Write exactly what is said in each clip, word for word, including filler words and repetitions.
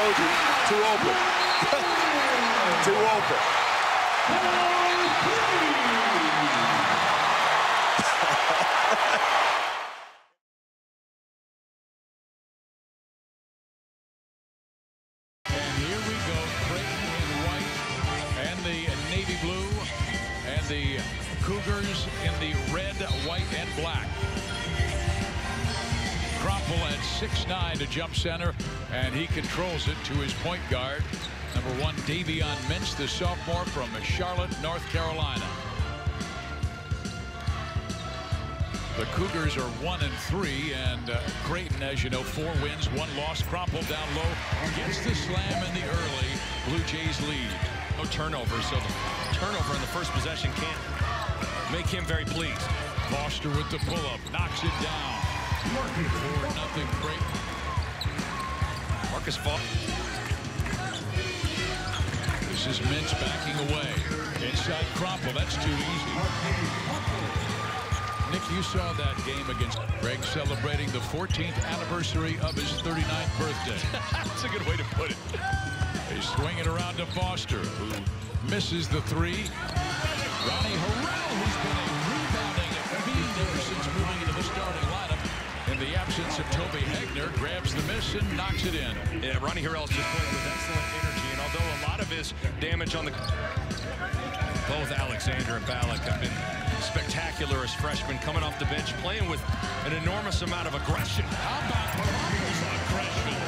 told you. Too open. Too open. And here we go. Creighton in white and the navy blue, and the Cougars in the red, white, and black. Krompel at six nine to jump center, and he controls it to his point guard, number one, Davion Mintz, the sophomore from Charlotte, North Carolina. The Cougars are one and three, and uh, Creighton, as you know, four wins, one loss. Krompel down low, gets the slam in the early. Blue Jays lead. No turnover, so the turnover in the first possession can't make him very pleased. Foster with the pull-up, knocks it down. four nothing Creighton. Marcus Foster. This is Mintz backing away. Inside Krompel, that's too easy. Nick, you saw that game against Greg celebrating the fourteenth anniversary of his thirty-ninth birthday. That's a good way to put it. They swing it around to Foster, who misses the three. Ronnie Harrell, who's been a rebounding fiend ever since moving into the starting lineup. In the absence of Toby Hegner, grabs the miss and knocks it in. Yeah, Ronnie Harrell's just playing with excellent energy, and although a lot of his damage on the... Both Alexander and Ballack have been spectacular as freshmen, coming off the bench, playing with an enormous amount of aggression. How about Morocco's aggression?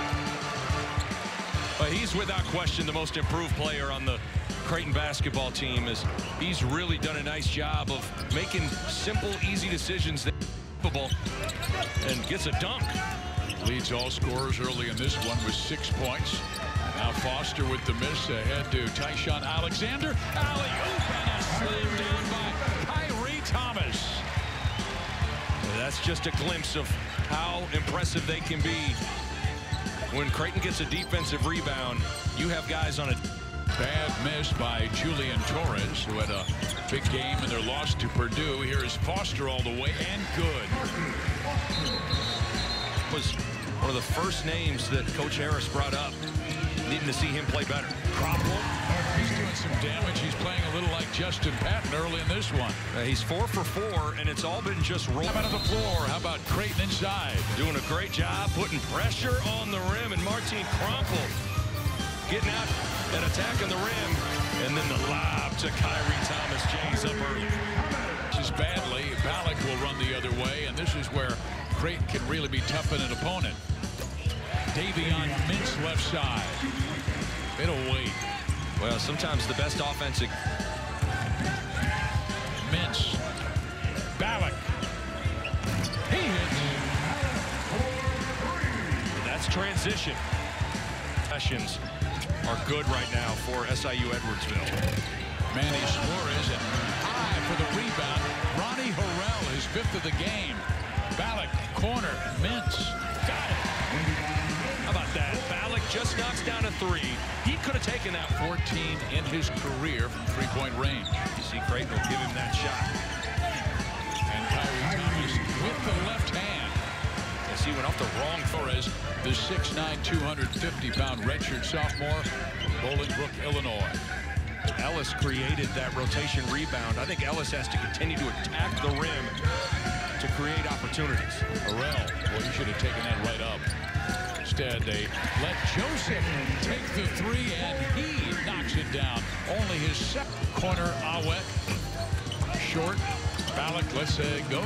But he's without question the most improved player on the Creighton basketball team. Is he's really done a nice job of making simple, easy decisions that are capable, and gets a dunk. Leads all scorers early in this one with six points. Now Foster with the miss, ahead to Tyshawn Alexander. Alley-oop and a slam down by Khyri Thomas. That's just a glimpse of how impressive they can be. When Creighton gets a defensive rebound, you have guys on a bad miss by Julian Torres, who had a big game in their loss to Purdue. Here is Foster all the way, and good. Was one of the first names that Coach Harris brought up, needing to see him play better. Krompel, he's doing some damage. He's playing a little like Justin Patton early in this one. Uh, he's four for four, and it's all been just rolling. How about on the floor? How about Creighton inside? Doing a great job, putting pressure on the rim, and Martin Krompel getting out and attacking the rim, and then the lob to Khyri Thomas. Jays up early. This is badly. Ballack will run the other way, and this is where Creighton can really be tough on an opponent. Davion Mintz left side. It'll wait. Well, sometimes the best offensive. Mintz. Ballack. He hits. That's transition. Sessions are good right now for S I U Edwardsville. Manny Suarez and high for the rebound. Ronnie Harrell, his fifth of the game. Ballack, corner, Mintz. Got it. How about that? Ballack just knocks down a three. He could have taken that. fourteen in his career from three-point range. You see Creighton will give him that shot. And Khyri Thomas with the left hand. As he went off the wrong Torres, the six nine, two hundred fifty pound redshirt sophomore from Bolingbrook, Illinois. Ellis created that rotation rebound. I think Ellis has to continue to attack the rim to create opportunities. Harrell, well, he should have taken that right up. Instead, they let Joseph take the three, and he knocks it down. Only his second corner, Awet. Short. Ballack lets it go.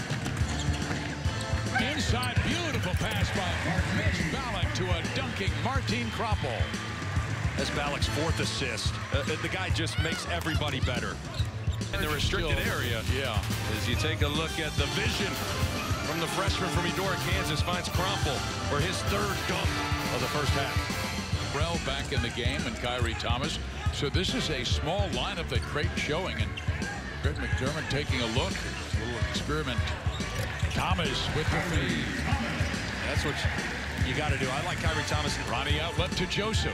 Inside, beautiful pass by Mitch Ballack to a dunking Martin Krompel. That's Ballack's fourth assist. Uh, the guy just makes everybody better. In the restricted Still, area, yeah. As you take a look at the vision from the freshman from Eudora, Kansas, finds Krompel for his third dunk of the first half. Rell back in the game, and Khyri Thomas. So this is a small lineup that Creighton's showing, and Greg McDermott taking a look. A little experiment. Thomas with the feed. That's what you got to do. I like Khyri Thomas. Ronnie out left to Joseph.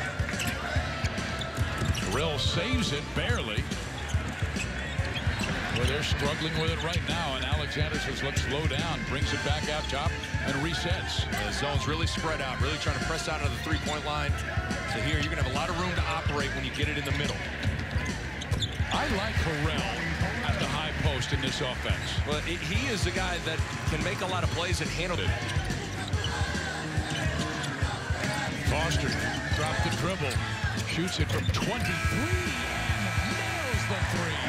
Rell saves it barely. Well, they're struggling with it right now, and Alexander says, let's slow down, brings it back out top, and resets. The zone's really spread out, really trying to press out of the three-point line. So here, you're going to have a lot of room to operate when you get it in the middle. I like Harrell at the high post in this offense. Well, he is the guy that can make a lot of plays and handle it. Foster dropped the dribble, shoots it from twenty-three, and nails the three.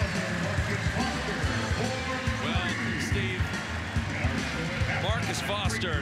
Well, Steve, Marcus Foster.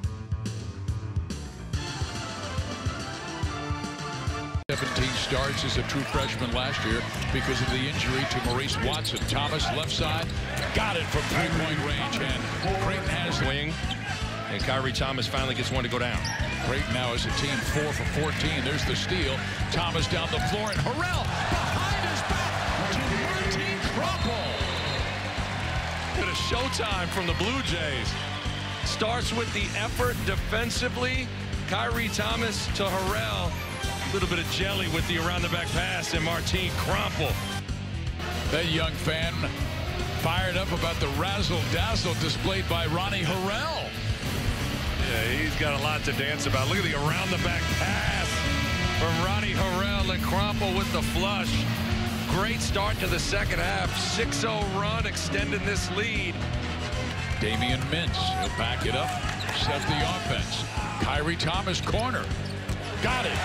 seventeen starts as a true freshman last year because of the injury to Maurice Watson. Thomas, left side, got it from three-point range, and Creighton has wing. And Kyrie Thomas finally gets one to go down. Creighton now is a team four for fourteen. There's the steal. Thomas down the floor, and Harrell behind his back to Martin Crumple. Bit of showtime from the Blue Jays. Starts with the effort defensively. Kyrie Thomas to Harrell. A little bit of jelly with the around-the-back pass, and Martin Crumple. That young fan fired up about the razzle-dazzle displayed by Ronnie Harrell. Yeah, he's got a lot to dance about. Look at the around-the-back pass from Ronnie Harrell, and Crumple with the flush. Great start to the second half. six oh run, extending this lead. Damian Mintz, he'll back it up, set the offense. Kyrie Thomas, corner. Got it.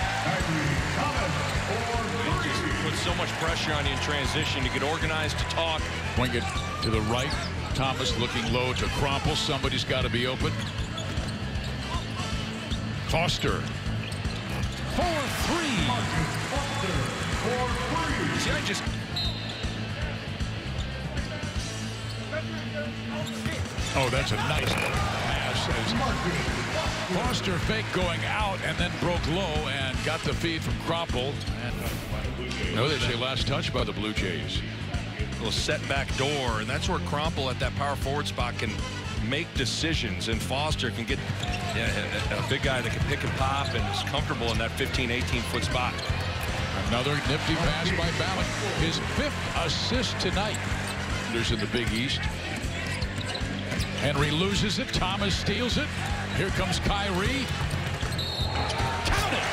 It just puts so much pressure on you in transition to get organized, to talk. Wing it to the right. Thomas looking low to Crumple. Somebody's got to be open. Foster. For three. See, I just... Oh, that's a nice pass. As Foster fake going out and then broke low and got the feed from Crumple. And no, they say last touch by the Blue Jays. A little setback door, and that's where Crumple at that power forward spot can make decisions, and Foster can get yeah, a, a big guy that can pick and pop and is comfortable in that fifteen, eighteen foot spot. Another nifty pass by Balak. His fifth assist tonight. There's in the Big East. Henry loses it. Thomas steals it. Here comes Kyrie. Count it.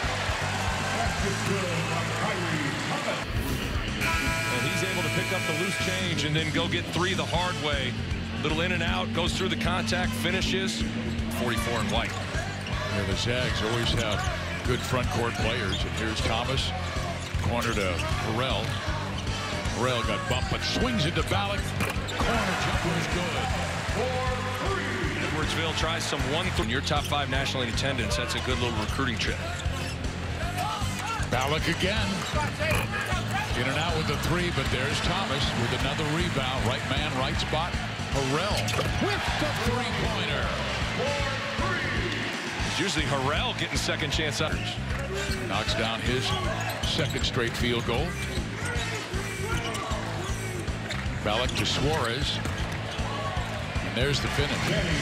And he's able to pick up the loose change and then go get three the hard way. Little in and out, goes through the contact, finishes. forty-four and white. Yeah, the Zags always have good front court players. And here's Thomas. Corner to Harrell. Harrell got bumped, but swings it to Balak. Corner jumper is good. Edwardsville tries some one through your top five national league attendance. That's a good little recruiting trip. Balak again. In and out with the three, but there's Thomas with another rebound. Right man, right spot. Harrell with the three-pointer. It's usually Harrell getting second chance utters. Knocks down his second straight field goal. Balak to Suarez. And there's the finish.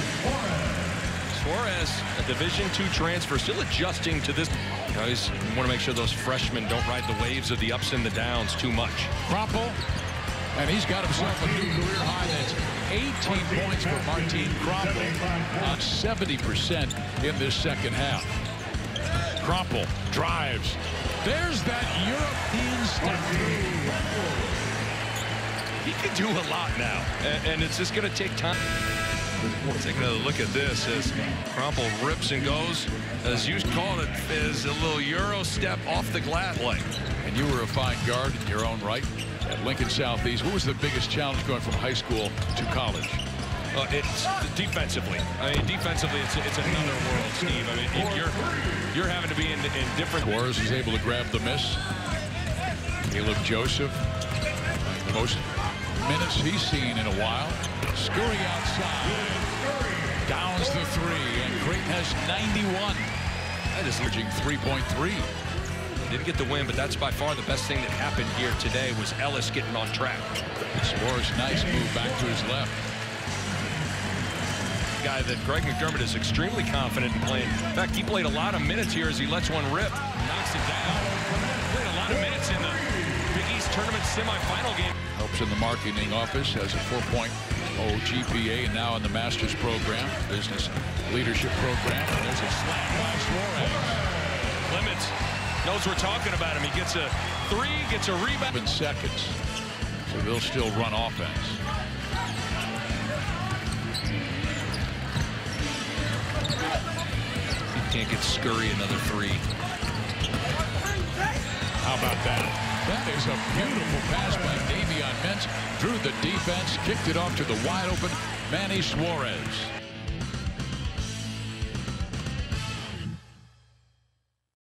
Suarez, a Division two transfer, still adjusting to this. You know, he's want to make sure those freshmen don't ride the waves of the ups and the downs too much. Crumple, and he's got himself a new career high. That's eighteen points for Martin Crumple on seventy percent in this second half. Crumple drives. There's that European step through. He can do a lot now, and, and it's just going to take time. Let's take another look at this as Crumple rips and goes. As you called it, is a little Euro step off the glass play. And you were a fine guard in your own right at Lincoln Southeast. What was the biggest challenge going from high school to college? Uh, it's defensively. I mean, defensively, it's it's another world, Steve. I mean, you're you're having to be in, in different. Suarez is able to grab the miss. Caleb Joseph, the most minutes he's seen in a while. Scurry outside. Downs the three, and Creighton has ninety-one. That is urging three point three. Didn't get the win, but that's by far the best thing that happened here today was Ellis getting on track. Suarez, nice move back to his left. Guy that Greg McDermott is extremely confident in playing. In fact, he played a lot of minutes here as he lets one rip. Knocks it down. Played a lot of minutes in the Big East tournament semifinal game. Helps in the marketing office, has a four point oh G P A, and now in the master's program, business leadership program. And there's a slam by Suarez. Clemens knows we're talking about him. He gets a three, gets a rebound. In seconds, so they'll still run offense. He can't get Scurry another three. How about that? That is a beautiful pass by Davion Mintz through the defense, kicked it off to the wide open Manny Suarez.